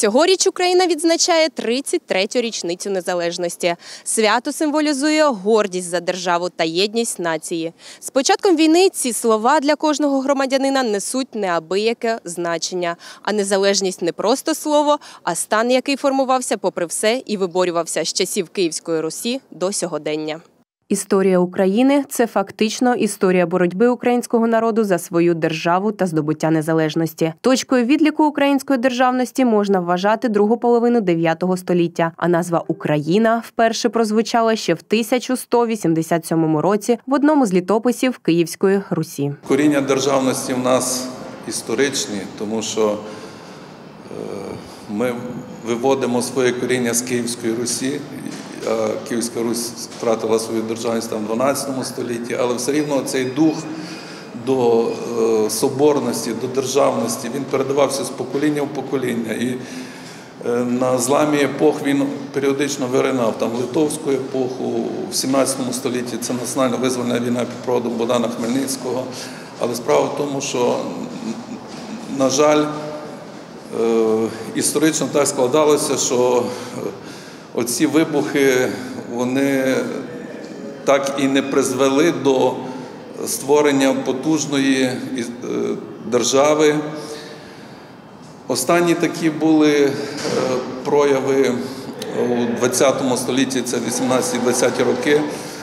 Цьогоріч Україна відзначає 33-ю річницю незалежності. Свято символізує гордість за державу та єдність нації. З початком війни ці слова для кожного громадянина несуть неабияке значення. А незалежність не просто слово, а стан, який формувався попри все і виборювався з часів Київської Русі до сьогодення. Історія України – це фактично історія боротьби українського народу за свою державу та здобуття незалежності. Точкою відліку української державності можна вважати другу половину 9 століття, а назва «Україна» вперше прозвучала ще в 1187 році в одному з літописів Київської Русі. Коріння державності в нас історичні, тому що ми виводимо своє коріння з Київської Русі. Київська Русь втратила свою державність в 12 столітті, але все рівно цей дух до соборності, до державності, він передавався з покоління в покоління. І на зламі епох він періодично виринав. Там литовську епоху, в 17 столітті це національно-визвольна війна під проводом Богдана Хмельницького. Але справа в тому, що, на жаль, історично так складалося, що оці вибухи, вони так і не призвели до створення потужної держави. Останні такі були прояви у 20 столітті, це 18-20 роки,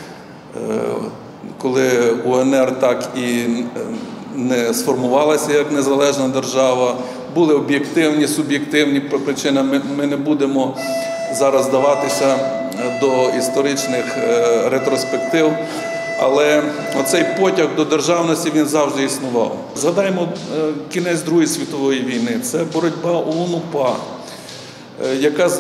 коли УНР так і не сформувалася як незалежна держава. Були об'єктивні, суб'єктивні причини, ми не будемо зараз вдаватися до історичних ретроспектив, але оцей потяг до державності, він завжди існував. Згадаємо кінець Другої світової війни. Це боротьба ОУН-УПА, яка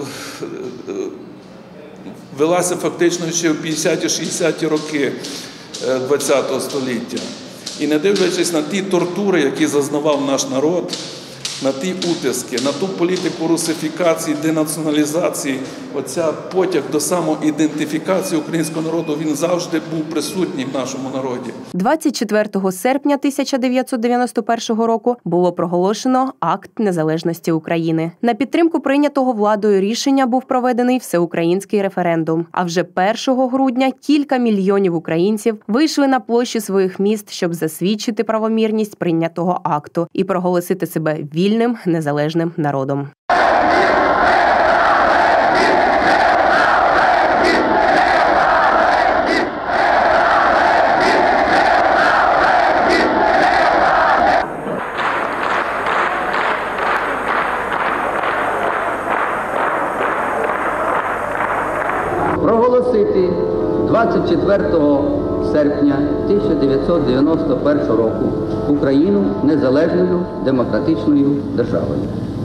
велася фактично ще в 50-60-ті роки ХХ століття. І не дивлячись на ті тортури, які зазнавав наш народ, на ті утиски, на ту політику русифікації, денаціоналізації, оця потяг до самоідентифікації українського народу, він завжди був присутній в нашому народі. 24 серпня 1991 року було проголошено Акт незалежності України. На підтримку прийнятого владою рішення був проведений всеукраїнський референдум. А вже 1 грудня кілька мільйонів українців вийшли на площі своїх міст, щоб засвідчити правомірність прийнятого акту і проголосити себе вільним, незалежним народом. Проголосити 24 серпня 1991 року Україну незалежною демократичною державою.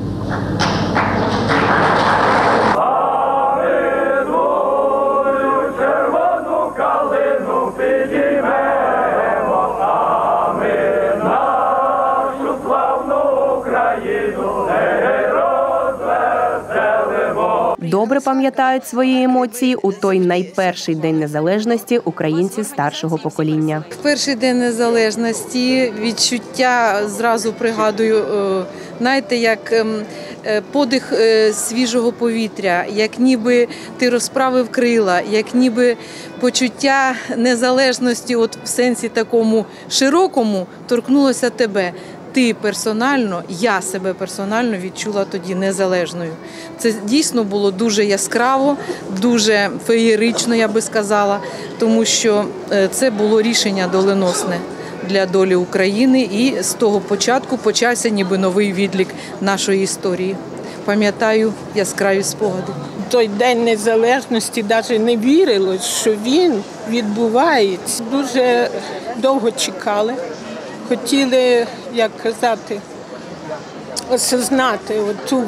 Добре пам'ятають свої емоції у той найперший день незалежності українці старшого покоління. В перший день незалежності відчуття, зразу пригадую, знаєте, як подих свіжого повітря, як ніби ти розправив крила, як ніби почуття незалежності, от в сенсі такому широкому, торкнулося тебе. Ти персонально, я себе персонально відчула тоді незалежною. Це дійсно було дуже яскраво, дуже феєрично, я би сказала, тому що це було рішення доленосне для долі України, і з того початку почався ніби новий відлік нашої історії. Пам'ятаю яскраві спогади. Той День Незалежності навіть не вірилось, що він відбувається. Дуже довго чекали. Хотіли, як казати, осознати оту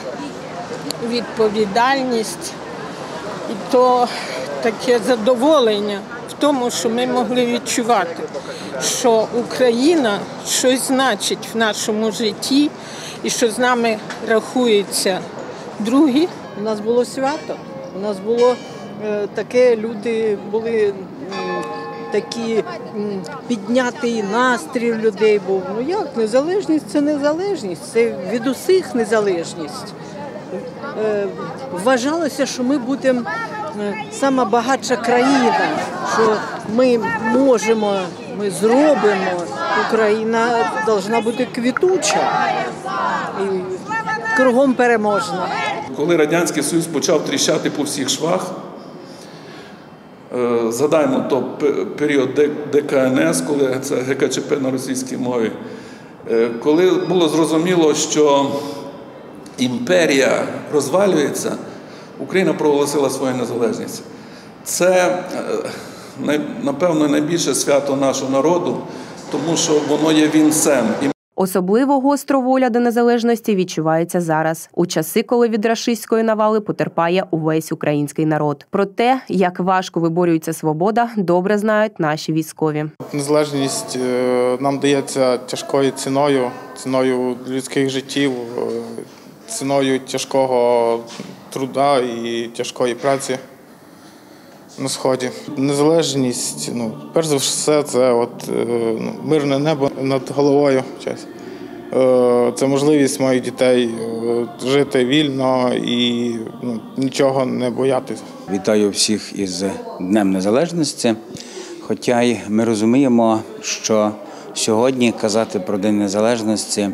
відповідальність і то таке задоволення в тому, що ми могли відчувати, що Україна щось значить в нашому житті і що з нами рахуються другі. У нас було свято, у нас було таке, люди були такий піднятий настрій людей був. Ну як, незалежність – це незалежність, це від усіх незалежність. Вважалося, що ми будемо сама багатша країна, що ми можемо, ми зробимо, Україна повинна бути квітуча і кругом переможна. Коли Радянський Союз почав тріщати по всіх швах, згадаємо період ДКНС, коли це ГКЧП на російській мові, коли було зрозуміло, що імперія розвалюється, Україна проголосила свою незалежність. Це, напевно, найбільше свято нашого народу, тому що воно є вінцем. Особливо гостро воля до незалежності відчувається зараз, у часи, коли від рашистської навали потерпає увесь український народ. Про те, як важко виборюється свобода, добре знають наші військові. Незалежність нам дається тяжкою ціною людських життів, ціною тяжкого труда і тяжкої праці на Сході. Незалежність, перш за все, це мирне небо над головою. Це можливість моїх дітей жити вільно і нічого не боятися. Вітаю всіх із Днем Незалежності, хоча й ми розуміємо, що сьогодні казати про День Незалежності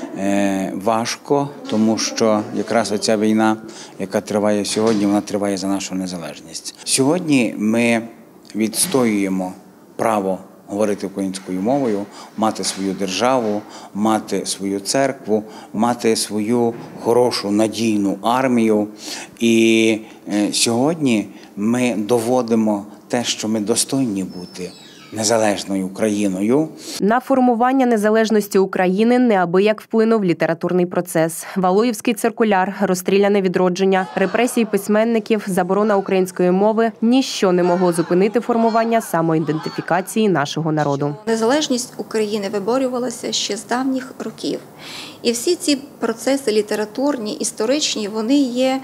важко, тому що якраз оця війна, яка триває сьогодні, вона триває за нашу незалежність. Сьогодні ми відстоюємо право говорити українською мовою, мати свою державу, мати свою церкву, мати свою хорошу, надійну армію. І сьогодні ми доводимо те, що ми достойні бути незалежною Україною. На формування незалежності України неабияк вплинув літературний процес. Валуєвський циркуляр, розстріляне відродження, репресії письменників, заборона української мови – ніщо не могло зупинити формування самоідентифікації нашого народу. Незалежність України виборювалася ще з давніх років. І всі ці процеси літературні, історичні, вони є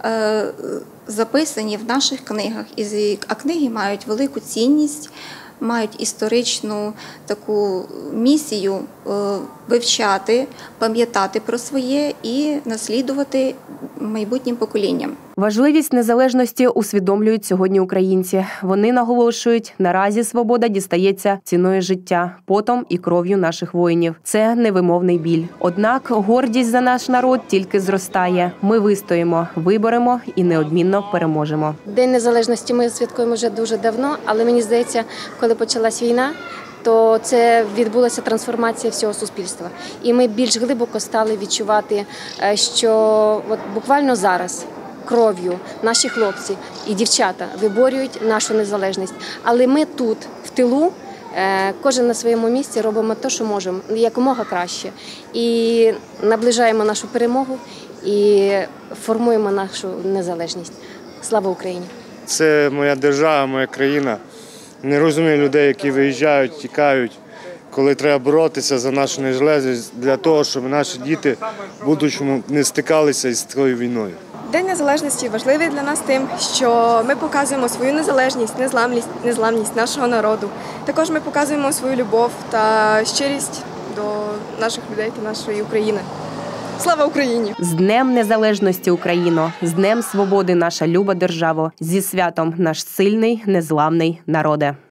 записані в наших книгах. А книги мають велику цінність, мають історичну таку місію вивчати, пам'ятати про своє і наслідувати майбутнім поколінням. Важливість незалежності усвідомлюють сьогодні українці. Вони наголошують, наразі свобода дістається ціною життя, потом і кров'ю наших воїнів. Це невимовний біль. Однак гордість за наш народ тільки зростає. Ми вистоїмо, виборемо і неодмінно переможемо. День Незалежності ми святкуємо вже дуже давно, але мені здається, коли почалась війна, то це відбулася трансформація всього суспільства. І ми більш глибоко стали відчувати, що буквально зараз кров'ю наші хлопці і дівчата виборюють нашу незалежність. Але ми тут, в тилу, кожен на своєму місці робимо те, що можемо, якомога краще. І наближаємо нашу перемогу і формуємо нашу незалежність. Слава Україні! Це моя держава, моя країна. Не розумію людей, які виїжджають, тікають, коли треба боротися за нашу незалежність для того, щоб наші діти в будущому не стикалися із такою війною. День Незалежності важливий для нас тим, що ми показуємо свою незалежність, незламність нашого народу. Також ми показуємо свою любов та щирість до наших людей та нашої України. Слава Україні! З Днем Незалежності, Україно! З Днем Свободи, наша люба державо! Зі святом, наш сильний, незламний народе!